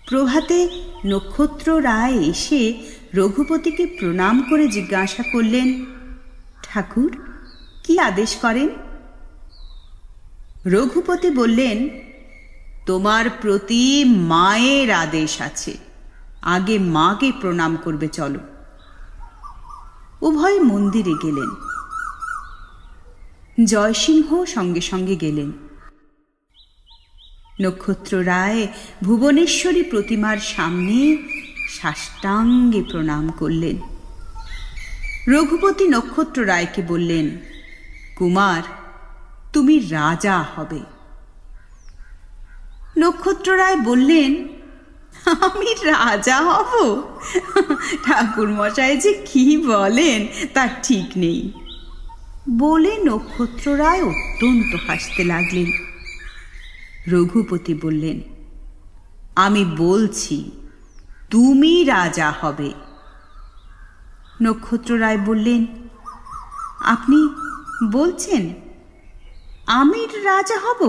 প্রভাতে নক্ষত্র রায় এসে রঘুপতিকে প্রণাম করে জিজ্ঞাসা করলেন, ঠাকুর, কি আদেশ করেন? রঘুপতি বললেন, তোমার প্রতি মায়ের আদেশ আছে, আগে মাকে প্রণাম করবে, চলো। উভয় মন্দিরে গেলেন। জয়সিংহ সঙ্গে সঙ্গে গেলেন। নক্ষত্র রায় ভুবনেশ্বরী প্রতিমার সামনে সাষ্টাঙ্গে প্রণাম করলেন। রঘুপতি নক্ষত্র রায়কে বললেন, কুমার, তুমি রাজা হবে। নক্ষত্র রায় বললেন, আমি রাজা হব? ঠাকুর মশাই যে কি বলেন তার ঠিক নেই। বলে নক্ষত্র রায় অত্যন্ত হাসতে লাগলেন। রঘুপতি বললেন, আমি বলছি তুমি রাজা হবে। নক্ষত্র রায় বললেন, আপনি বলছেন আমি রাজা হব?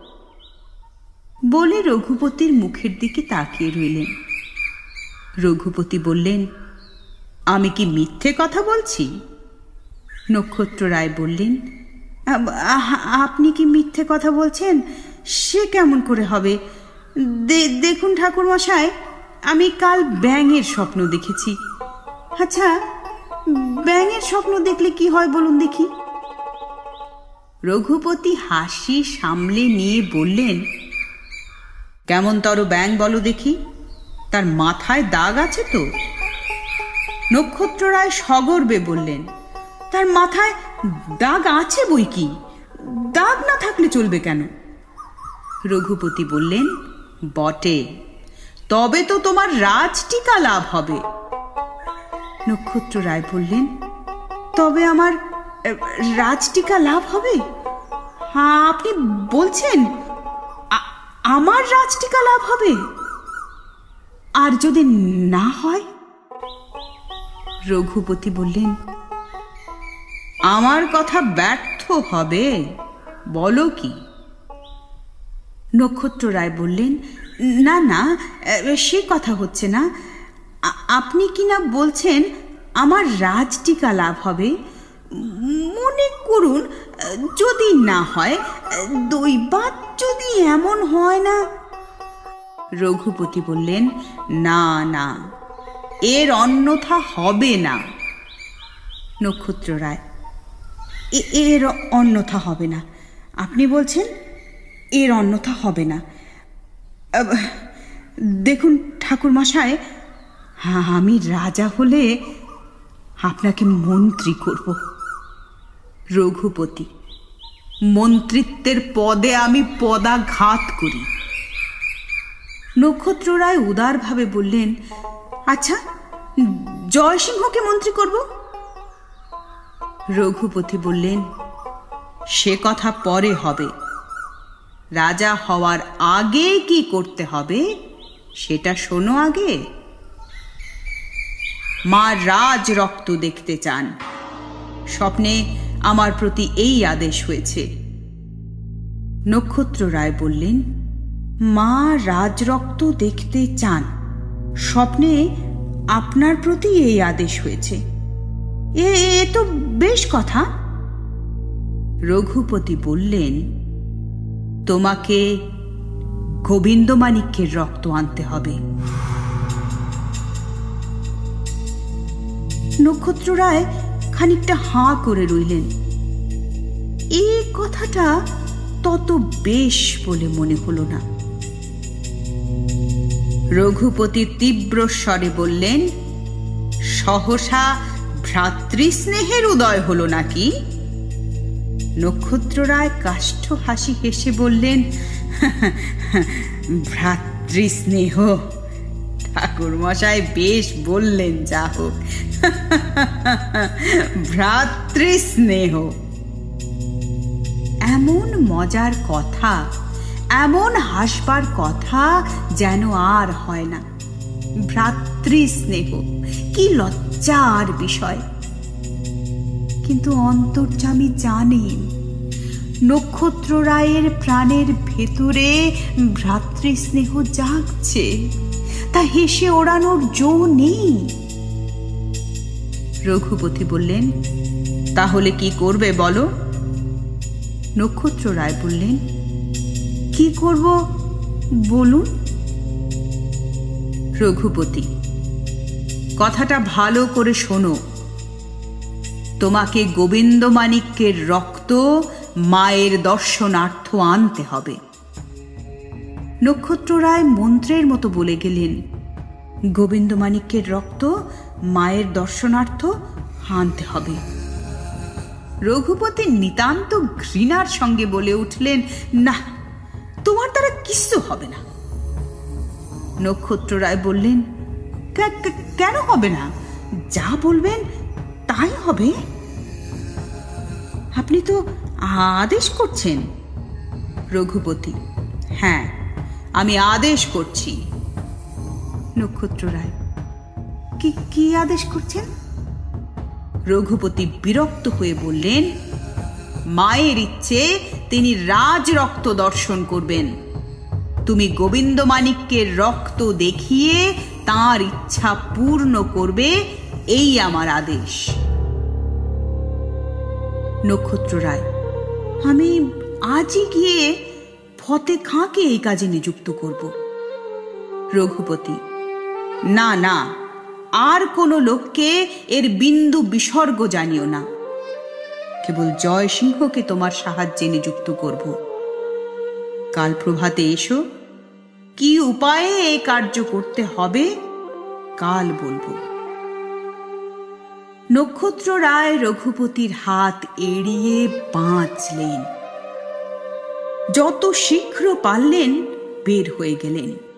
বলে রঘুপতির মুখের দিকে তাকিয়ে রইলেন। রঘুপতি বললেন, আমি কি মিথ্যে কথা বলছি? নক্ষত্র রায় বললেন, আপনি কি মিথ্যে কথা বলছেন? সে কেমন করে হবে? দেখুন ঠাকুর মশাই, আমি কাল ব্যাঙের স্বপ্ন দেখেছি। আচ্ছা, ব্যাঙের স্বপ্ন দেখলে কি হয় বলুন দেখি। রঘুপতি হাসি সামলে নিয়ে বললেন, কেমন তর ব্যাঙ বলো দেখি, তার মাথায় দাগ আছে তো? নক্ষত্র রায় সগর্বে বললেন, তার মাথায় দাগ আছে বই কি, দাগ না থাকলে চলবে কেন? রঘুপতি বললেন, বটে, তবে তো তোমার রাজটিকা লাভ হবে। নক্ষত্র রায় বললেন, তবে আমার রাজটিকা লাভ হবে? হ্যাঁ, আপনি বলছেন আমার রাজটিকা লাভ হবে? আর যদি না হয়? রঘুপতি বললেন, আমার কথা ব্যর্থ হবে, বলো কি? নক্ষত্র রায় বললেন, না না, সে কথা হচ্ছে না। আপনি কি না বলছেন আমার রাজটিকা লাভ হবে? মনে করুন যদি না হয়, দৈবাৎ যদি এমন হয় না। রঘুপতি বললেন, না না, এর অন্যথা হবে না। নক্ষত্র রায়, এর অন্যথা হবে না? আপনি বলছেন এর অন্যথা হবে না? দেখুন ঠাকুর মশাই, আমি রাজা হলে আপনাকে মন্ত্রী করব। রঘুপতি, মন্ত্রিত্বের পদে আমি পদাঘাত করি। নক্ষত্র রায় উদারভাবে বললেন, আচ্ছা, জয়সিংহকে মন্ত্রী করব। রঘুপতি বললেন, সে কথা পরে হবে, রাজা হওয়ার আগে কি করতে হবে সেটা শোনো আগে। মা রাজ রক্ত দেখতে চান, স্বপ্নে আমার প্রতি এই আদেশ হয়েছে। নক্ষত্র রায় বললেন, মা রাজরক্ত দেখতে চান, স্বপ্নে আপনার প্রতি এই আদেশ হয়েছে, এ তো বেশ কথা। রঘুপতি বললেন, তোমাকে গোবিন্দমাণিক্যের রক্ত আনতে হবে। নক্ষত্র রায় খানিকটা হাঁ করে রইলেন। এই কথাটা তত বেশ বলে মনে হল না। রঘুপতি তীব্র স্বরে বললেন, সহসা ভ্রাতৃস্নেহের উদয় হলো নাকি? নক্ষত্র রায় কাষ্ঠ হাসি হেসে বললেন, ভ্রাতৃস্নেহ, ঠাকুর মশাই বেশ বললেন, যা হোক, ভ্রাতৃস্নেহ। এমন মজার কথা, এমন হাসবার কথা যেন আর হয় না। ভ্রাতৃস্নেহ, কি লজ্জার বিষয়! কিন্তু অন্তর্যামী জানেন নক্ষত্র রায়ের প্রাণের ভেতরে ভ্রাতৃস্নেহ জাগছে, তা হেসে ওড়ানোর জো নেই। রঘুপতি বললেন, তাহলে কি করবে বলো? নক্ষত্র রায় বললেন, কি করব বলুন? রঘুপতি, কথাটা ভালো করে শোনো। তোমাকে গোবিন্দমাণিক্যের রক্ত মায়ের দর্শনার্থ আনতে হবে। নক্ষত্র রায় মন্ত্রের মতো বলে গেলেন, গোবিন্দমাণিক্যের রক্ত মায়ের দর্শনার্থ আনতে হবে। রঘুপতি নিতান্ত ঘৃণার সঙ্গে বলে উঠলেন, না, তোমার দ্বারা কিচ্ছু হবে না। নক্ষত্র রায় বললেন, কেন হবে না? যা বলবেন তাই হবে। আপনি তো আদেশ করছেন। রঘুপতি, হ্যাঁ, আমি আদেশ করছি। নক্ষত্র রায়, কি আদেশ করছেন? রঘুপতি বিরক্ত হয়ে বললেন, মায়ের ইচ্ছে তিনি রাজ রক্ত দর্শন করবেন। তুমি গোবিন্দমাণিক্যের রক্ত দেখিয়ে তাঁর ইচ্ছা পূর্ণ করবে, এই আমার আদেশ। নক্ষত্র রায়, আমি আজই গিয়ে ফতে খাঁকে এই কাজে নিযুক্ত করব। রঘুপতি, না না, আর কোনো লোককে এর বিন্দু বিসর্গ জানিও না। কেবল জয়সিংহকে তোমার সাহায্যে নিযুক্ত করব। কাল প্রভাতে এসো, কি উপায়ে এই কার্য করতে হবে কাল বলবো। নক্ষত্র রায় রঘুপতির হাত এড়িয়ে বাঁচলেন। যত শীঘ্র পারলেন বের হয়ে গেলেন।